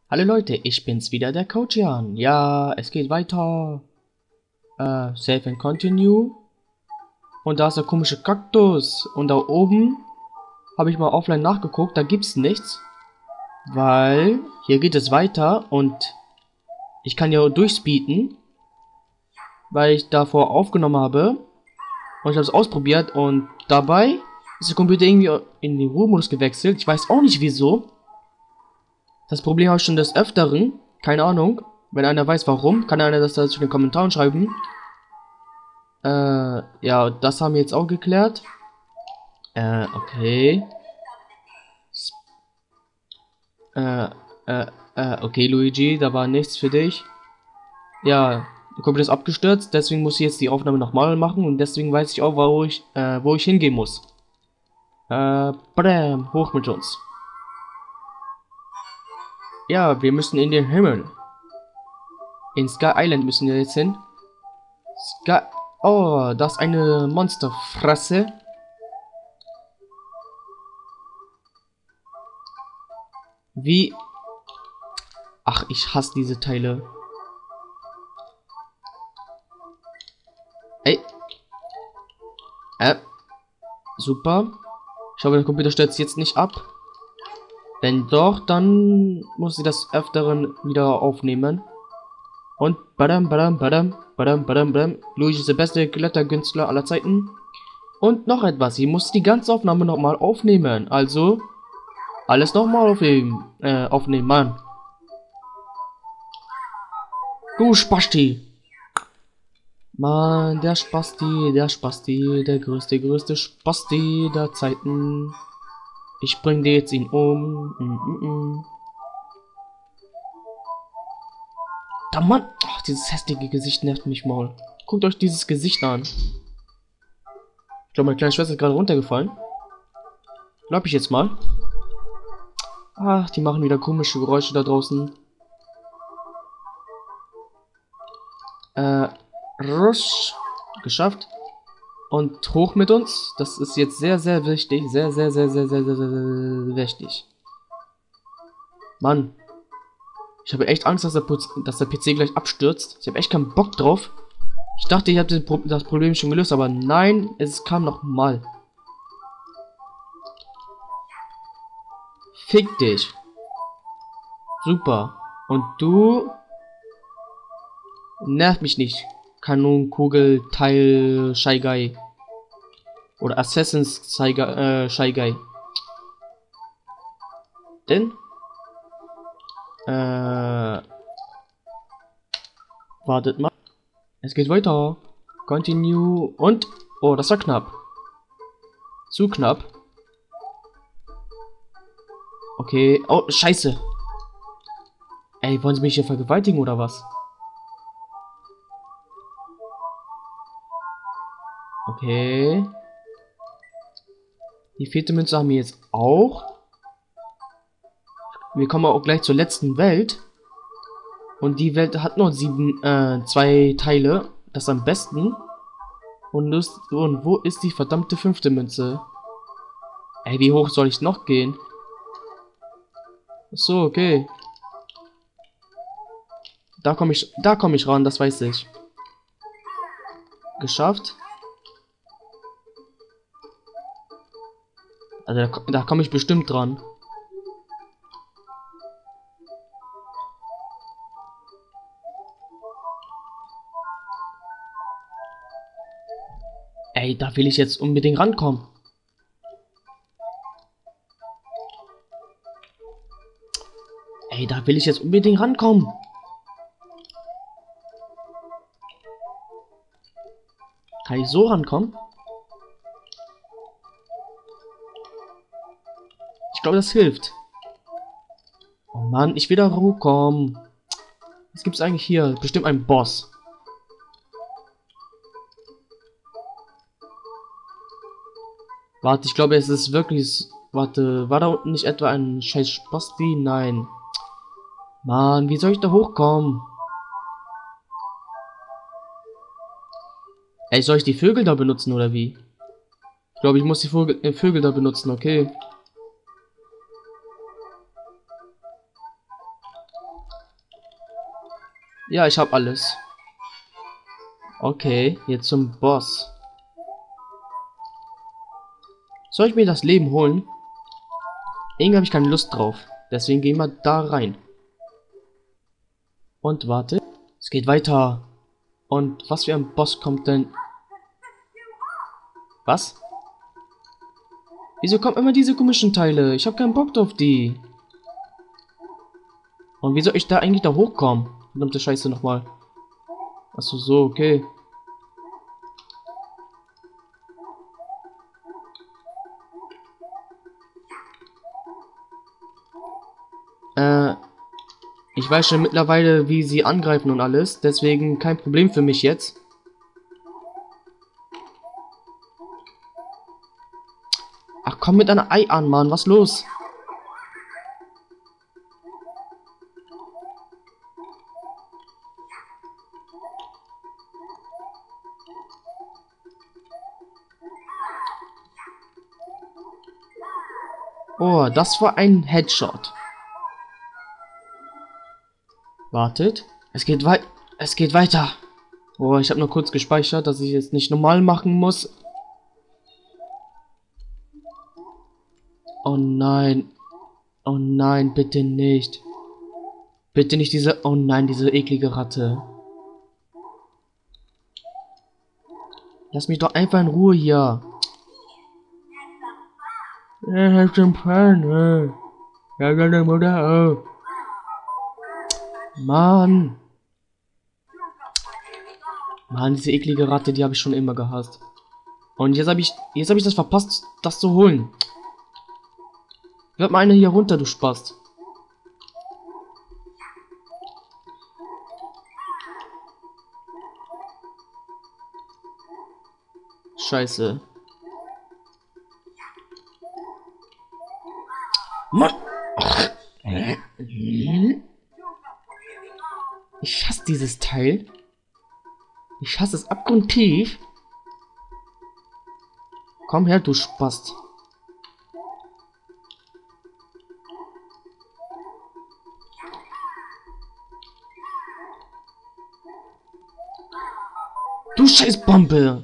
Hallo Leute, ich bin's wieder, der Coach Jan. Ja, es geht weiter. Save and Continue. Und da ist der komische Kaktus. Und da oben habe ich mal offline nachgeguckt, da gibt's nichts. Weil hier geht es weiter und ich kann ja durchspeeden. Weil ich davor aufgenommen habe. Und ich habe es ausprobiert und dabei ist der Computer irgendwie in den Ruhemodus gewechselt. Ich weiß auch nicht wieso. Das Problem habe ich schon des Öfteren. Keine Ahnung. Wenn einer weiß warum, kann einer das dazu in den Kommentaren schreiben. Ja, das haben wir jetzt auch geklärt. Okay. Okay, Luigi, da war nichts für dich. Ja, der Computer ist abgestürzt, deswegen muss ich jetzt die Aufnahme nochmal machen und deswegen weiß ich auch, wo ich hingehen muss. Bam, hoch mit uns. Ja, wir müssen in den Himmel. In Sky Island müssen wir jetzt hin. Sky... Oh, das ist eine Monsterfresse. Wie... Ach, ich hasse diese Teile. Ey. Super. Ich hoffe, der Computer stürzt jetzt nicht ab. Wenn doch, dann muss sie das Öfteren wieder aufnehmen. Und badam, badam, badam, badam, badam, badam. Luigi ist der beste Kletterkünstler aller Zeiten. Und noch etwas, sie muss die ganze Aufnahme nochmal aufnehmen. Also, alles nochmal aufnehmen, Mann. Du Spasti. Mann, der Spasti, der größte Spasti der Zeiten. Ich bring dir jetzt ihn um. Da Mann, ach, dieses hässliche Gesicht nervt mich mal. Guckt euch dieses Gesicht an. Ich glaube, meine kleine Schwester ist gerade runtergefallen. Glaub ich jetzt mal. Ach, die machen wieder komische Geräusche da draußen. Rush. Geschafft. Und hoch mit uns. Das ist jetzt sehr, sehr wichtig. Sehr wichtig. Mann. Ich habe echt Angst, dass der PC gleich abstürzt. Ich habe echt keinen Bock drauf. Ich dachte, ich habe das Problem schon gelöst, aber nein, es kam noch mal. Fick dich. Super. Und du nerv mich nicht. Kanonenkugel, Teil, Shy Guy. Oder Assassins Shy Guy. Denn? Wartet mal. Es geht weiter. Continue. Und. Oh, das war knapp. Zu knapp. Okay. Oh, scheiße. Ey, wollen sie mich hier vergewaltigen oder was? Okay. Die vierte Münze haben wir jetzt auch. Wir kommen auch gleich zur letzten Welt. Und die Welt hat noch zwei Teile. Das ist am besten. Und wo ist die verdammte fünfte Münze? Ey, wie hoch soll ich noch gehen? So, okay. Da komme ich ran, das weiß ich. Geschafft. Also da komme ich bestimmt dran. Ey, da will ich jetzt unbedingt rankommen. Ey, da will ich jetzt unbedingt rankommen. Kann ich so rankommen? Ich glaube, das hilft. Oh Mann, ich will da hochkommen. Was gibt's eigentlich hier? Bestimmt ein Boss. Warte, ich glaube, es ist wirklich... Warte, war da unten nicht etwa ein scheiß Spasti? Nein. Mann, wie soll ich da hochkommen? Ey, soll ich die Vögel da benutzen, oder wie? Ich glaube, ich muss die Vögel da benutzen, okay. Ja, ich habe alles. Okay, jetzt zum Boss. Soll ich mir das Leben holen? Irgendwie habe ich keine Lust drauf. Deswegen gehen wir da rein. Und warte. Es geht weiter. Und was für ein Boss kommt denn? Was? Wieso kommen immer diese komischen Teile? Ich habe keinen Bock auf die. Und wie soll ich da eigentlich da hochkommen? Verdammte Scheiße nochmal. Achso, so, okay. Ich weiß schon mittlerweile, wie sie angreifen und alles. Deswegen kein Problem für mich jetzt. Ach, komm mit einer Ei an, Mann. Was los? Oh, das war ein Headshot. Wartet. Es geht weit. Es geht weiter. Oh, ich habe nur kurz gespeichert, dass ich jetzt nicht normal machen muss. Oh nein. Oh nein, bitte nicht. Bitte nicht diese... Oh nein, diese eklige Ratte. Lass mich doch einfach in Ruhe hier. Ja, hast du einen Plan, ja, deine Mutter auch. Mann. Mann, diese eklige Ratte, die habe ich schon immer gehasst. Und jetzt habe ich das verpasst, das zu holen. Werd mal eine hier runter, du Spast. Scheiße. Mann. Ich hasse dieses Teil. Ich hasse es abgrundtief. Komm her, du Spast. Du Scheißbombe.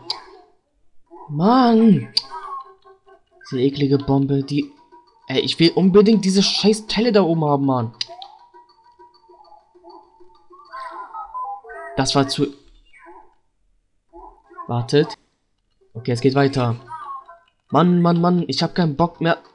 Mann. Diese eklige Bombe, die... Ey, ich will unbedingt diese scheiß Teile da oben haben, Mann. Das war zu... Wartet. Okay, es geht weiter. Mann, Mann, Mann, ich habe keinen Bock mehr.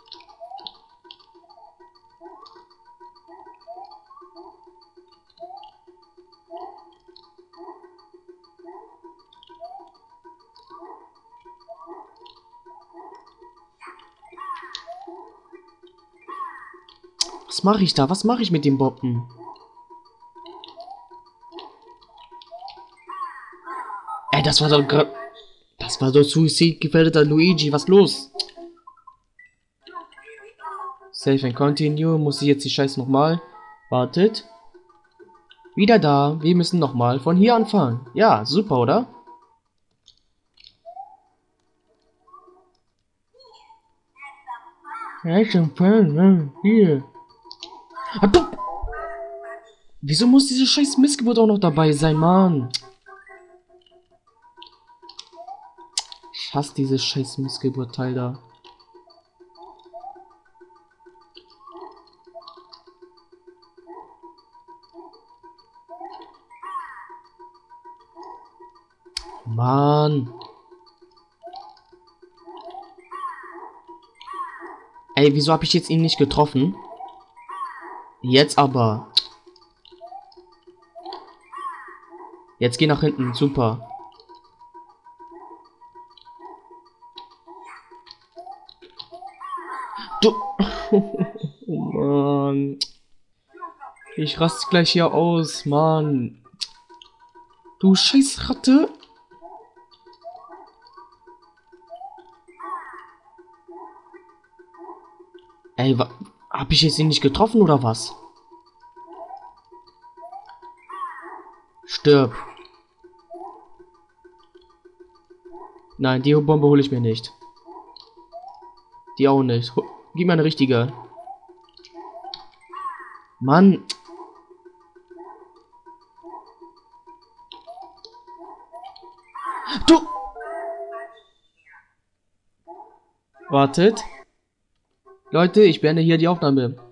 Was mache ich da? Was mache ich mit den Bomben? Ey, das war doch gerade... Das war doch suizidgefährdeter Luigi. Was los? Save and continue. Muss ich jetzt die Scheiße nochmal? Wartet. Wieder da. Wir müssen nochmal von hier anfangen. Ja, super, oder? Ja, schon voll, hier. Wieso muss diese scheiß Missgeburt auch noch dabei sein, Mann? Ich hasse dieses scheiß Missgeburt-Teil da. Mann. Ey, wieso habe ich jetzt ihn nicht getroffen? Jetzt aber. Jetzt geh nach hinten. Super. Du. Mann. Ich raste gleich hier aus, Mann. Du Scheißratte. Ey, hab ich jetzt ihn nicht getroffen oder was? Stirb. Nein, die Bombe hole ich mir nicht. Die auch nicht. Gib mir eine richtige. Mann. Du! Wartet. Leute, ich beende hier die Aufnahme.